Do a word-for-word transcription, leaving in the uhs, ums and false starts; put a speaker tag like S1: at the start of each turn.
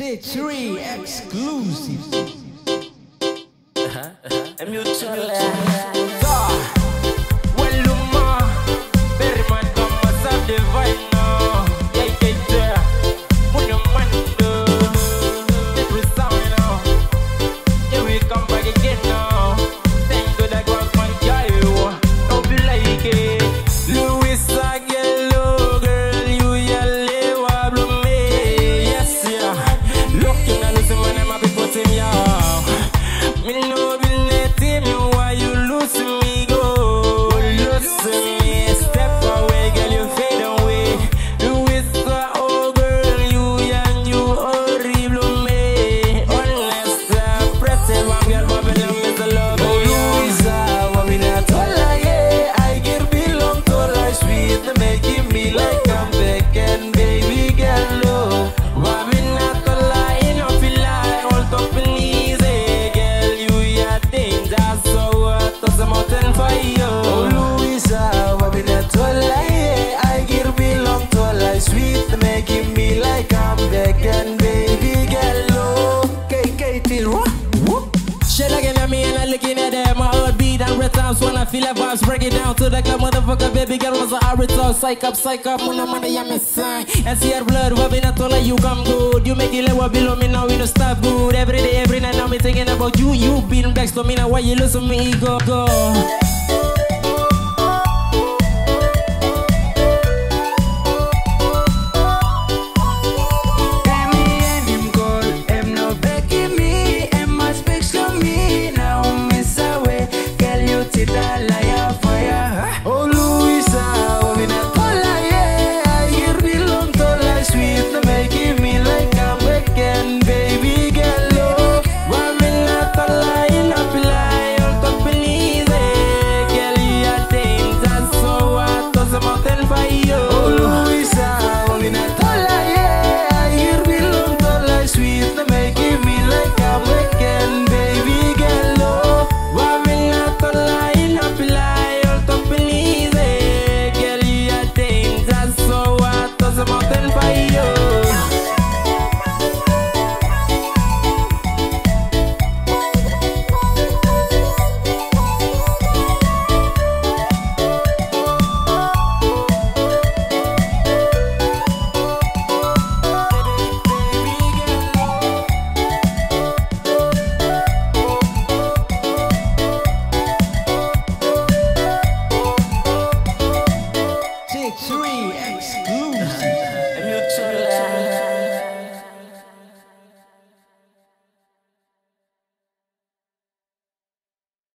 S1: T three exclusive.
S2: A mutual Walumah, Berryman, come as a divine now. K K T Walumah, every sound now. Here we come back again now. Thank God I got my guy. Don't be like it. Louis Aguelo, girl, you yell Walumah. Yes, yeah. Looking at this man, I'm happy for him, yeah. Me know. When I feel that vibes, break it down to the club, motherfucker, baby girl was a hurricane. Psych up, psych up, when I'm on the yummy sign. And see your blood, what not to let you come good. You make it level below me now, we don't stop good. Every day, every night, now me thinking about you. You been back to me now, why you lose me, go, go.